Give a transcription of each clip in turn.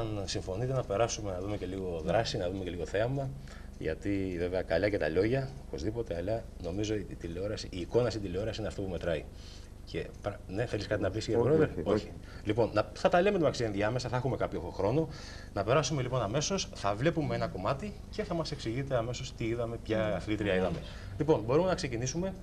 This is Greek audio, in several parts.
αν συμφωνείτε, να περάσουμε να δούμε και λίγο δράση, να δούμε και λίγο θέαμα. Γιατί βέβαια καλά και τα λόγια, οπωσδήποτε, αλλά νομίζω η εικόνα στην τηλεόραση είναι αυτό που μετράει. Και, ναι, θέλεις κάτι να πεις, κύριε Πρόεδρε? Όχι. Λοιπόν, θα τα λέμε μεταξύ ενδιάμεσα, θα έχουμε κάποιο χρόνο. Να περάσουμε λοιπόν αμέσως, θα βλέπουμε ένα κομμάτι και θα μας εξηγείτε αμέσως τι είδαμε, ποια αθλήτρια είδαμε. Λοιπόν, μπορούμε να ξεκινήσουμε.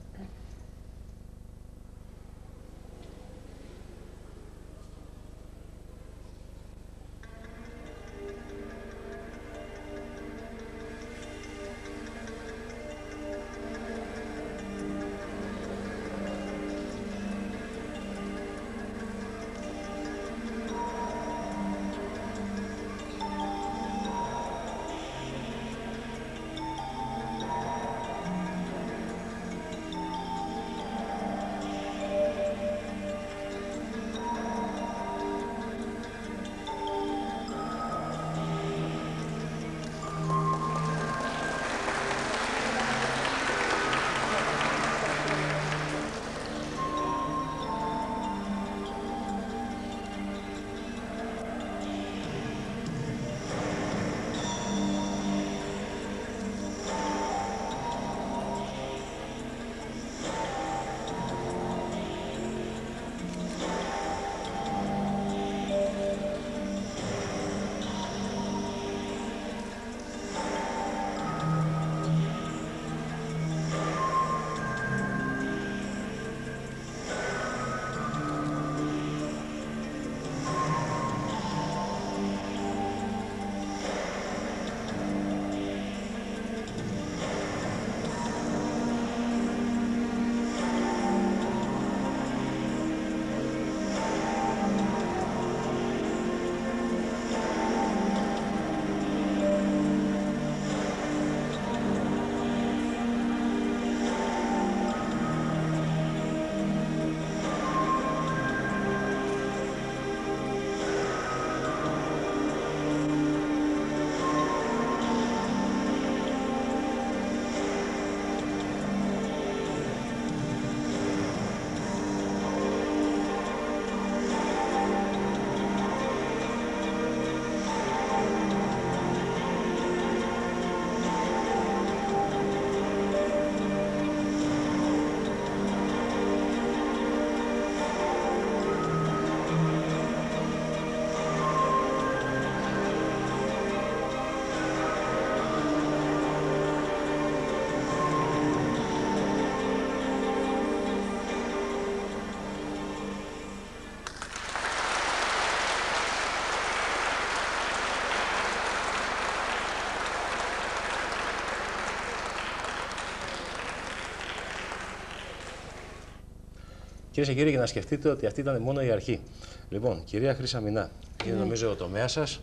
Κυρίες και κύριοι, για να σκεφτείτε ότι αυτή ήταν μόνο η αρχή. Λοιπόν, κυρία Χρυσαμινά, είναι νομίζω ο τομέας σας.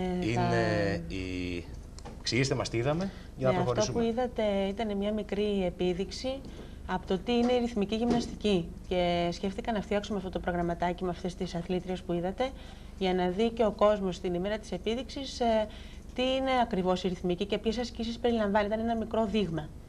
Εξηγήστε μας τι είδαμε για να προχωρήσουμε. Αυτό που είδατε ήταν μια μικρή επίδειξη από το τι είναι η ρυθμική γυμναστική. Και σκέφτηκα να φτιάξουμε αυτό το προγραμματάκι με αυτές τις αθλήτριες που είδατε, για να δει και ο κόσμος την ημέρα της επίδειξης τι είναι ακριβώς η ρυθμική και ποιες ασκήσεις περιλαμβάνει. Ήταν ένα μικρό δείγμα.